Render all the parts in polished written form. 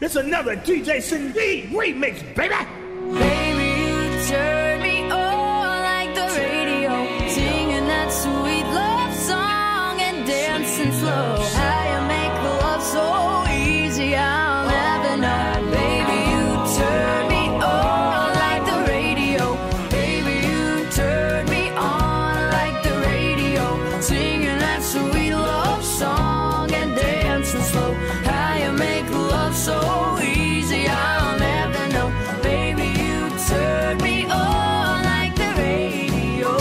It's another DJ Cindy remix, baby. Baby, you turn me on like the radio, singing that sweet love song and dancing slow. How you make love so easy, I'll never know. Baby, you turn me on like the radio. Baby, you turn me on like the radio, singing that sweet love song and dancing slow. How you make love so easy, I'll never know. Baby, you turn me on like the radio.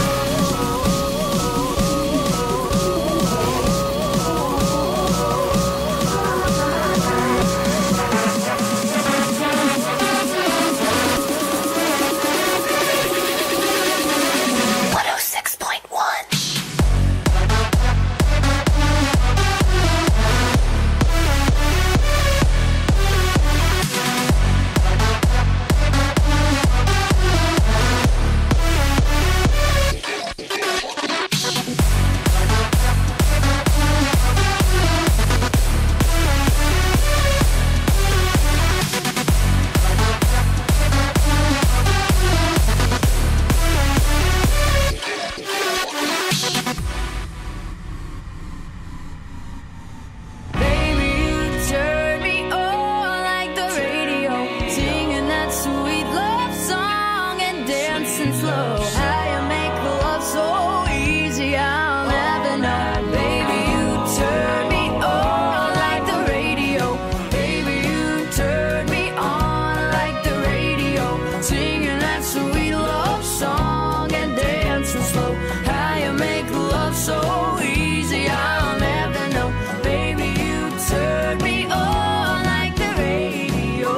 Baby, you turn me on like the radio, singing that sweet love song and dancing slow. How you make love so easy, I'll never know. Baby, you turn me on like the radio. Baby, you turn me on like the radio, singing that sweet love song and dancing slow. How you make love so easy, I'll never know. Baby, you turn me on like the radio.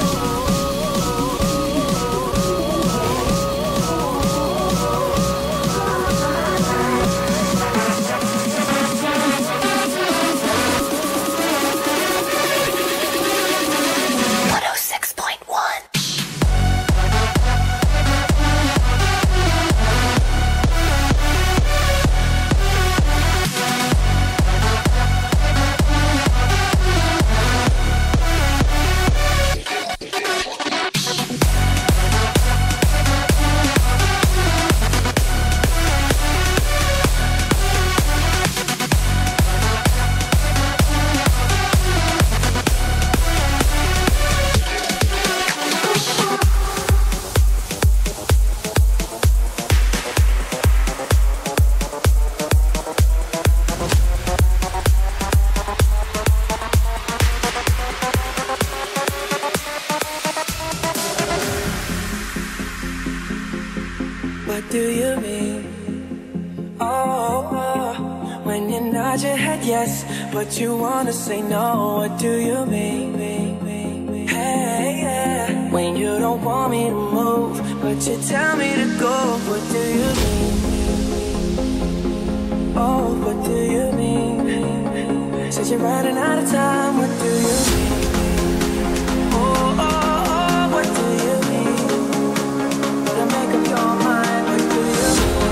What do you mean? Oh, when you nod your head yes, but you wanna say no. What do you mean? Hey, yeah. When you don't want me to move, but you tell me to go. What do you mean? Oh, what do you mean? Said you're running out of time. What do you mean? Oh, oh, oh, what do you mean? Better make up your mind. What do you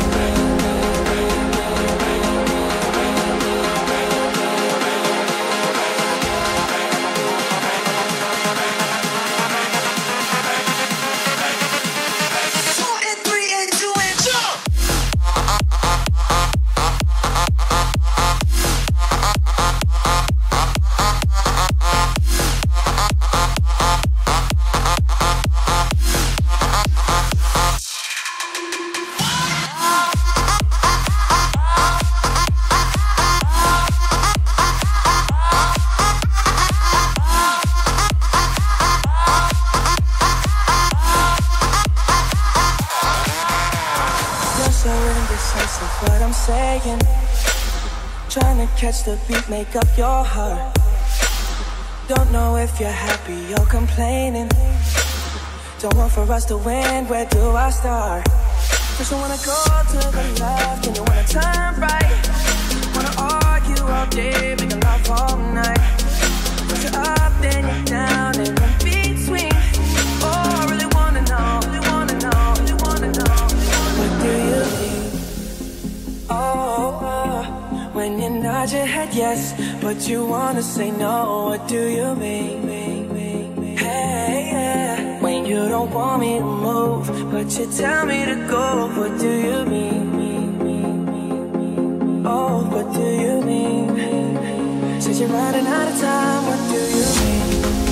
what I'm saying? Trying to catch the beat, make up your heart. Don't know if you're happy or complaining. Don't want for us to win, where do I start? First you wanna go to the left, and you wanna turn right. Wanna argue all day, make love all night. First you're up, then you're down, and in between. Oh, I really wanna know, really wanna know, really wanna know. What do you think? Oh, when you nod your head yes, but you wanna say no. What do you mean? You don't want me to move, but you tell me to go. What do you mean? Oh, what do you mean? Said you're running out of time. What do you mean?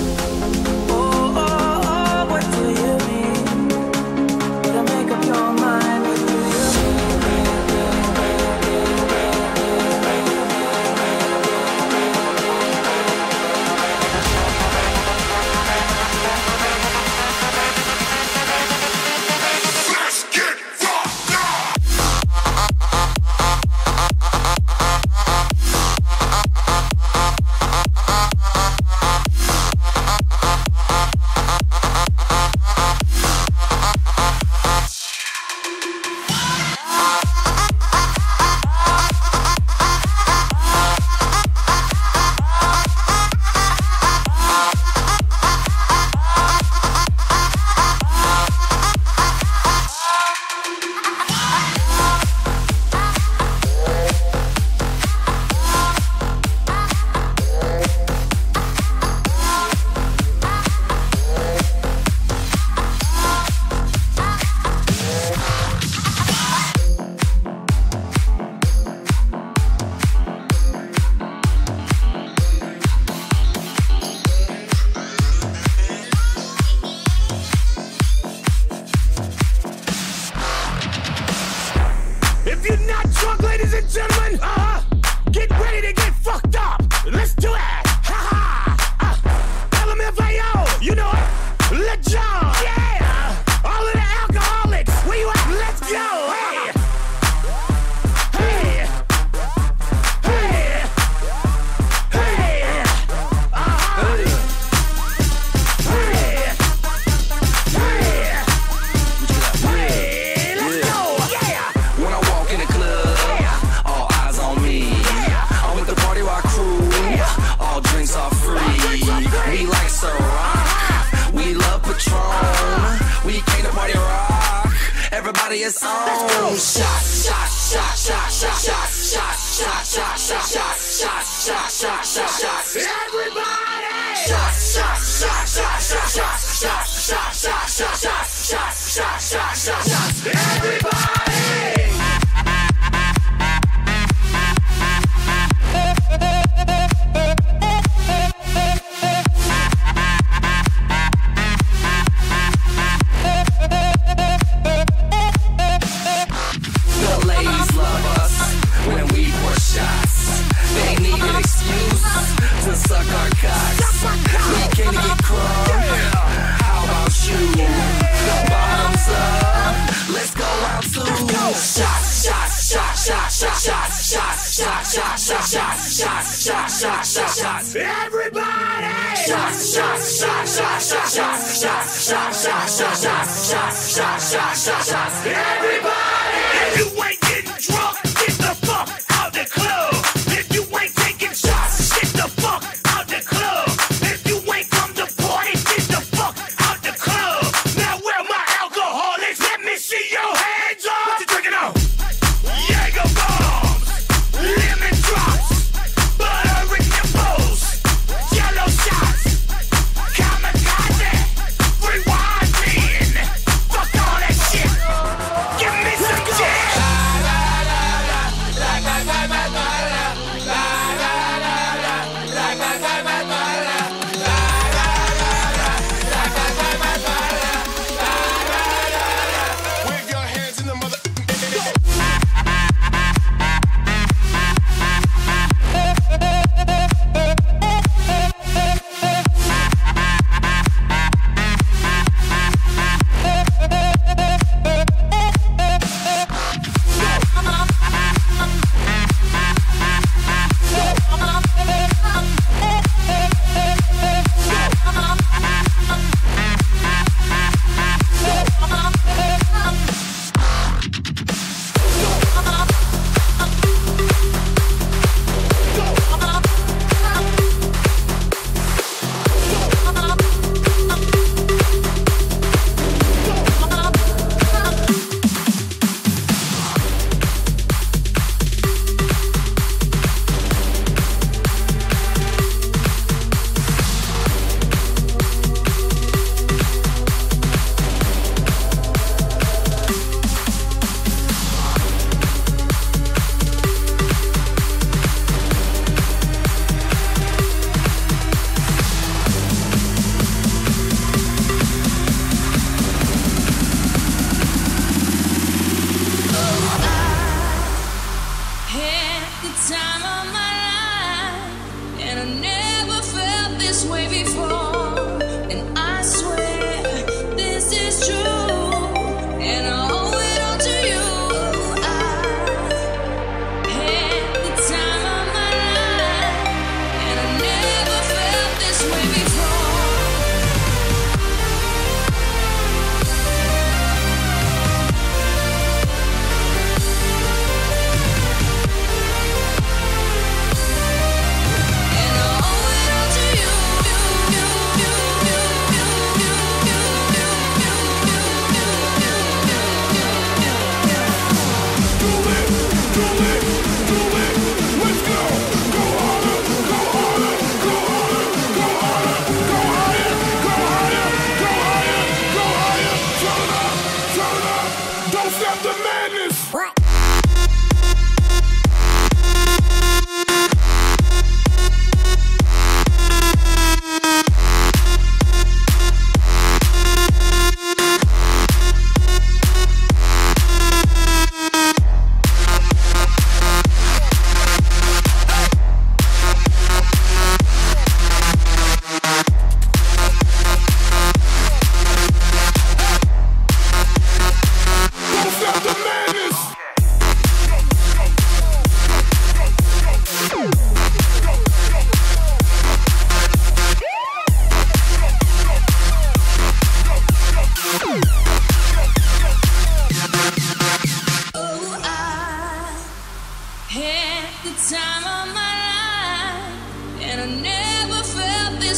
Oh, oh, oh, what do you mean? Better make up your mind. What do you Give me some jazz.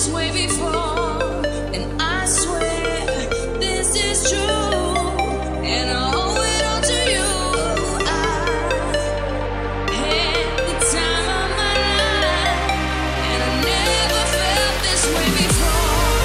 this way before, and I swear this is true, and I owe it all to you. I had the time of my life, and I never felt this way before.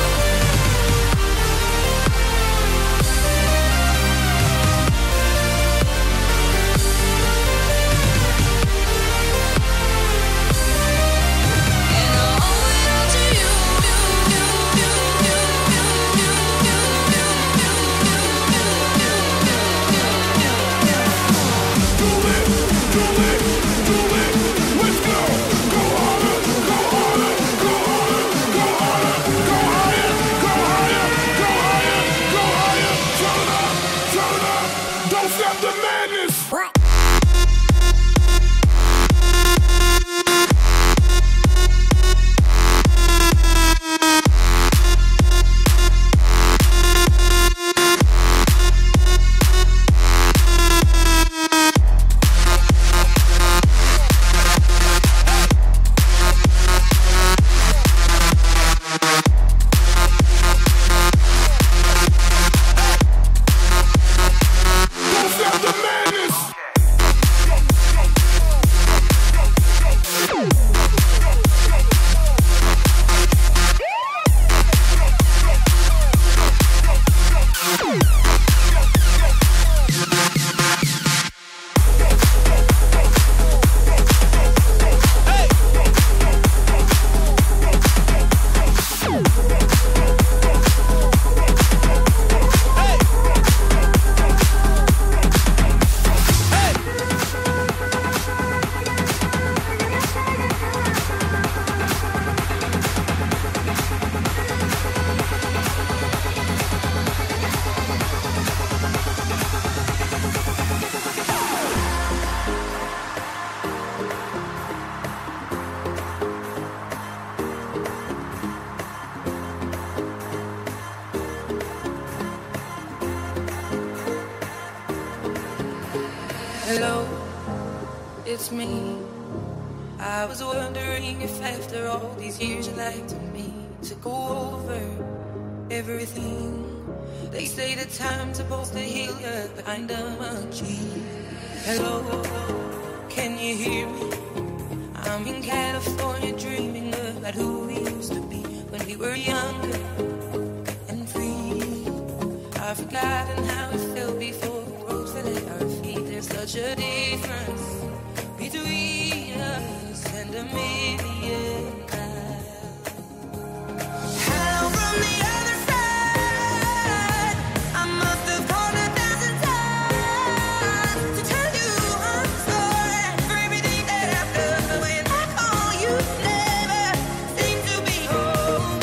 Hello, it's me. I was wondering if after all these years you'd like to me to go over everything. They say that time's supposed to heal you behind a machine. Hello, can you hear me? I'm in California dreaming about who we used to be when we were younger and free. I've forgotten how it felt before the road fell at our feet. There's such a difference between us and a million miles. Hello from the other side. I must have called 1,000 times to tell you I'm sorry for everything that I've done. But when I call, you never seem to be home.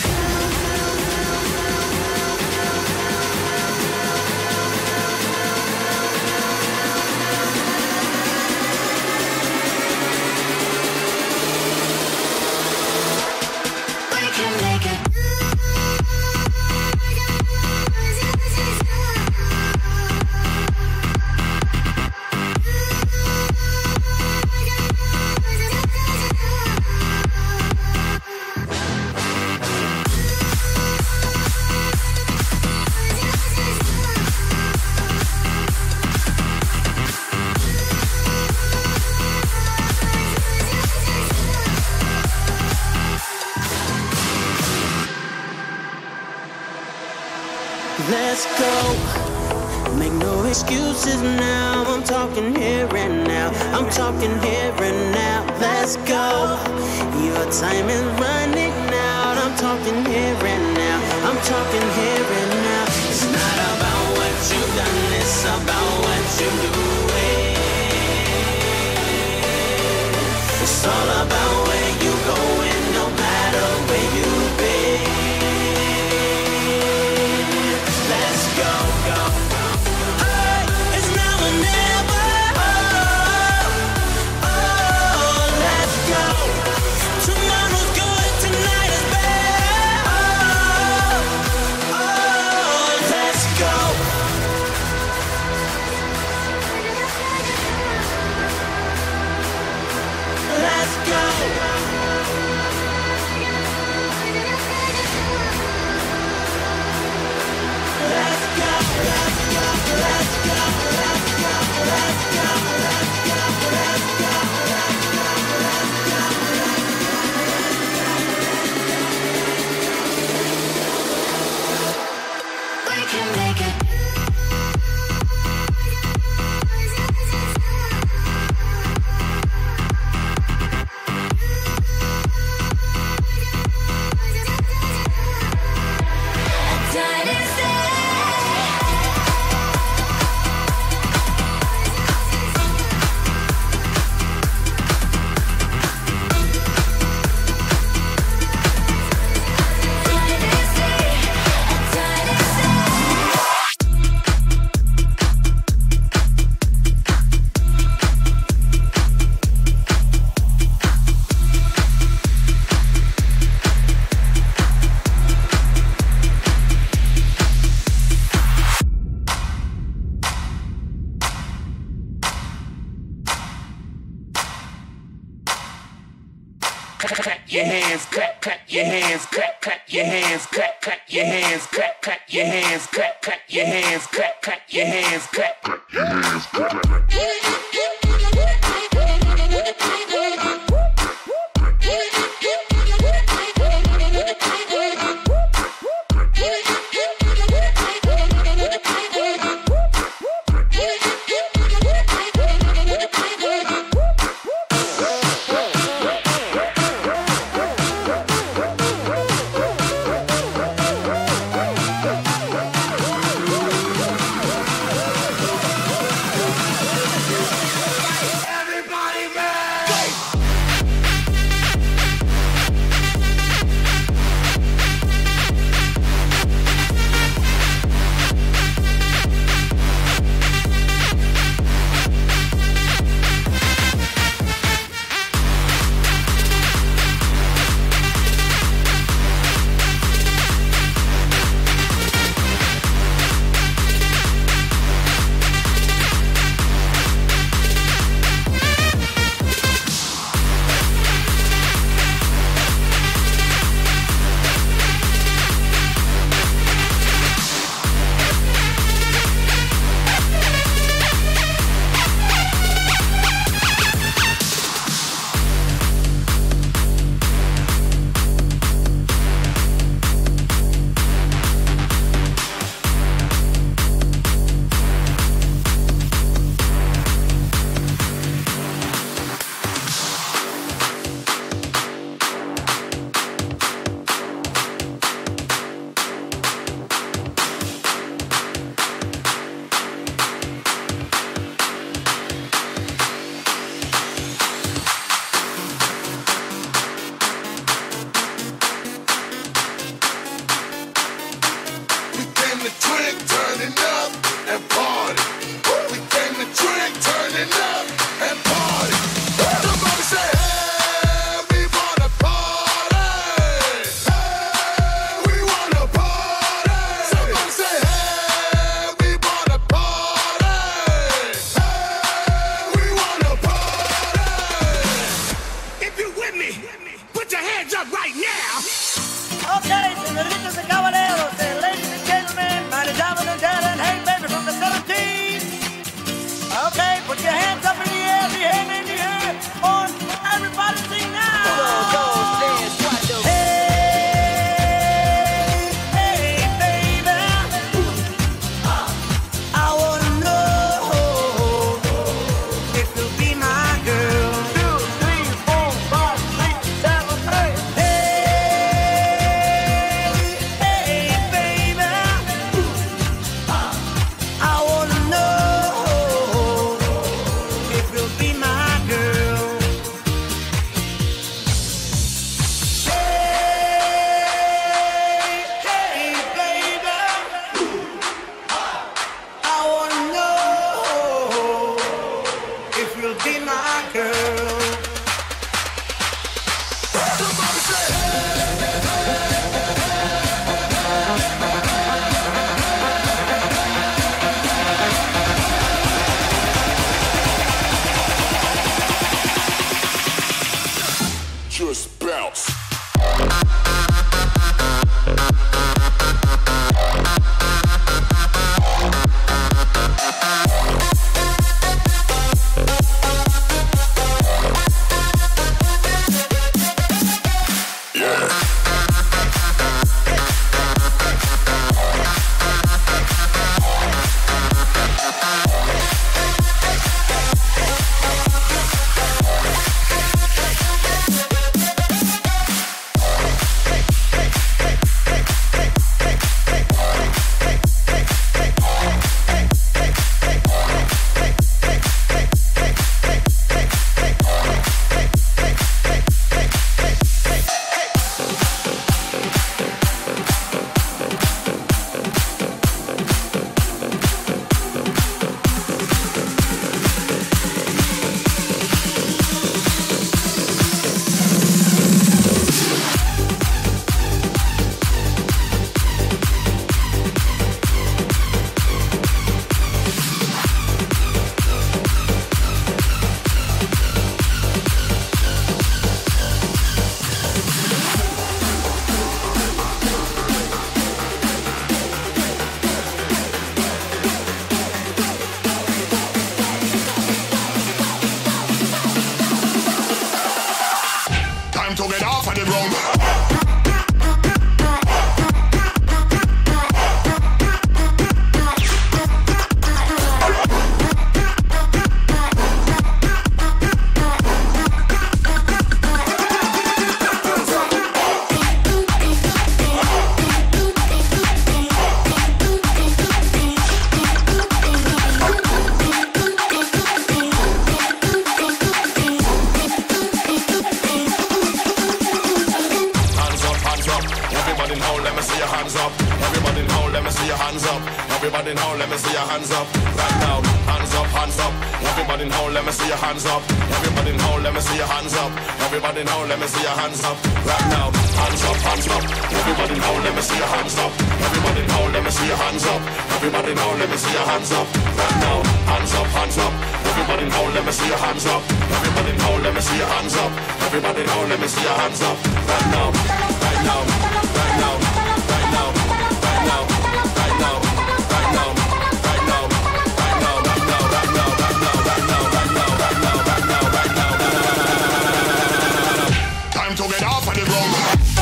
We can make it. Let's go. Make no excuses now. I'm talking here and now. I'm talking here and now. Let's go. Your time is running out. I'm talking here and now. I'm talking here and now. It's not about what you've done. It's about what you're doing. It's all about where you're going, no matter where you've been. Let's go, go, go. Hey, it's now or never. Oh, oh, let's go. Tomorrow's good, tonight is bad. Oh, oh, let's go. Let's go. clap your hands, clap your hands, clap your hands, clap your hands, clap your hands, clap your hands, clap your hands, clap your hands, Time to get off of the ground. Everybody now, let me see your hands up. Right now, hands up, hands up. Everybody now, let me see your hands up. Everybody now, let me see your hands up. Everybody now, let me see your hands up. Right now, hands up, hands up. Everybody now, let me see your hands up. Everybody now, let me see your hands up. Everybody now, let me see your hands up. Right now, hands up, hands up. Everybody now, let me see your hands up. Everybody now, let me see your hands up. Everybody now, let me see your hands up. Right now, right now, right now, right now, right now, right now. Time to get off of the ground.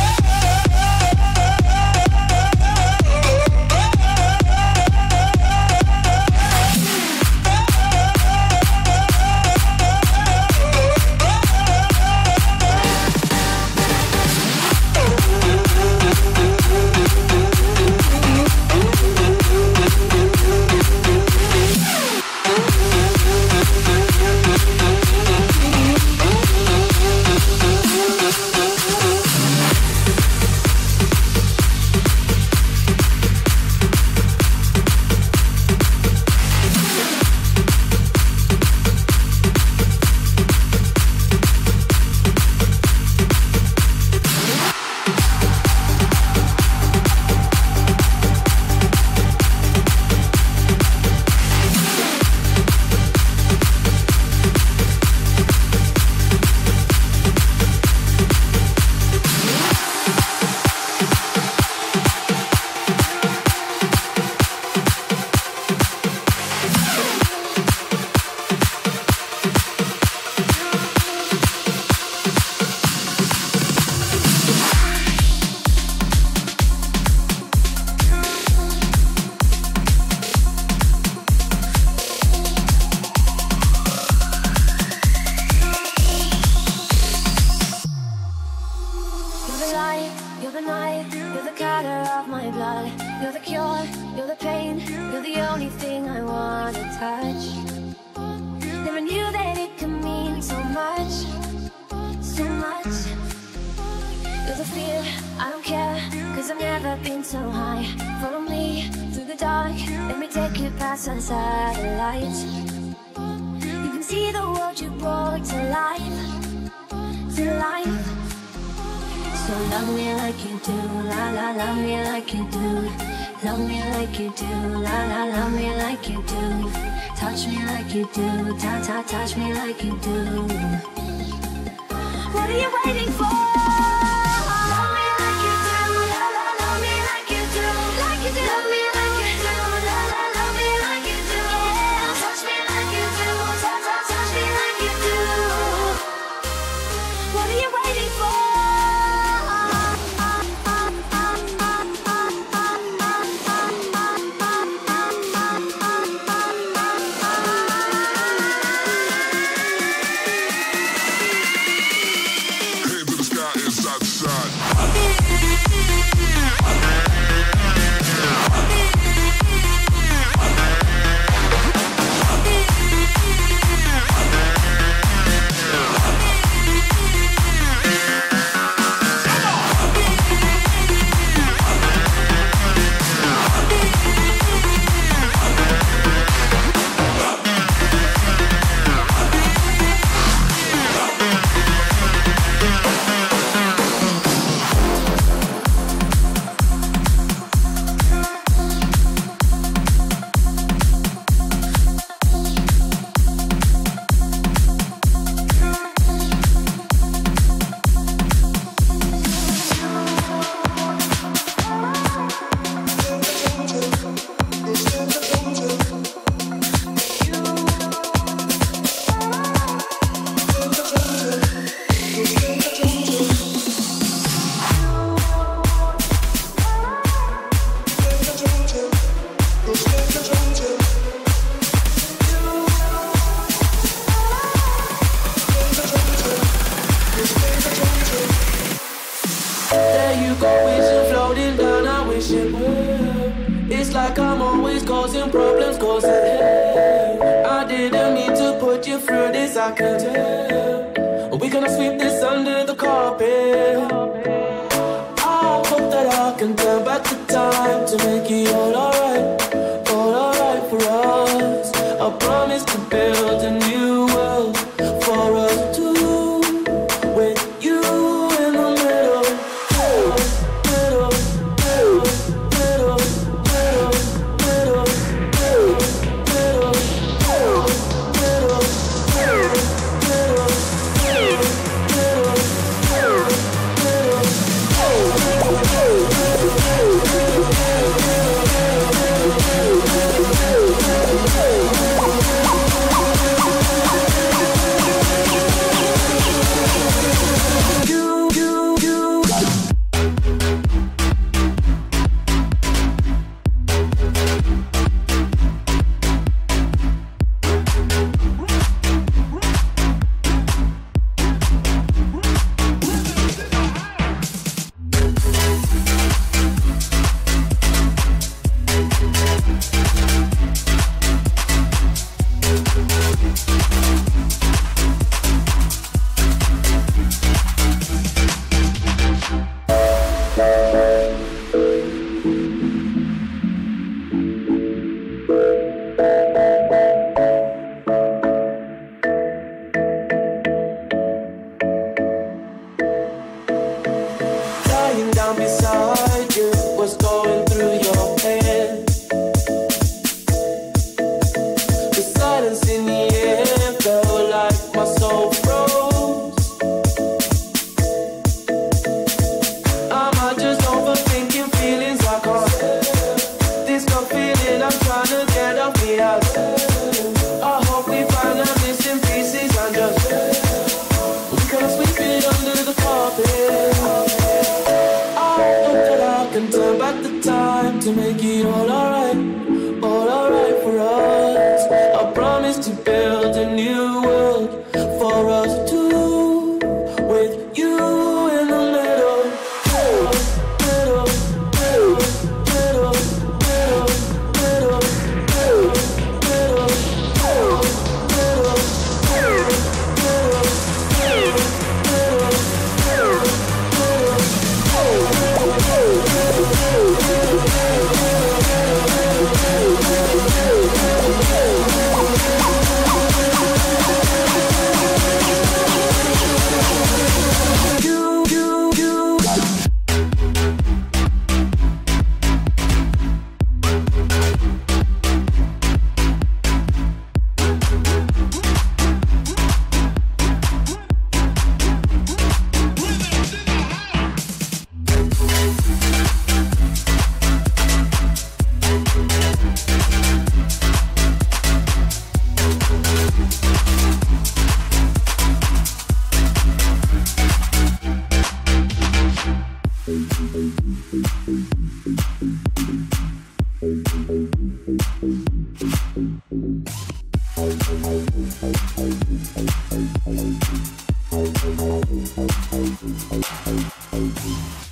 Touch me like you do. What are you waiting for? Love me like you do. La la, love me like you do. Like you do. Love me like you do. La la, love me like you do. Yeah. Touch me like you do. Touch me like you do. What are you waiting for? Cohesion floating down, I wish it would. It's like I'm always causing problems, cause I didn't mean to put you through this, I can tell. We're gonna sweep this under the carpet. I hope that I can turn back the time to make it all alright for us. I promise to build a new world for us two, with you in the middle, middle, middle, middle, middle, middle, middle, middle, middle, Thank you.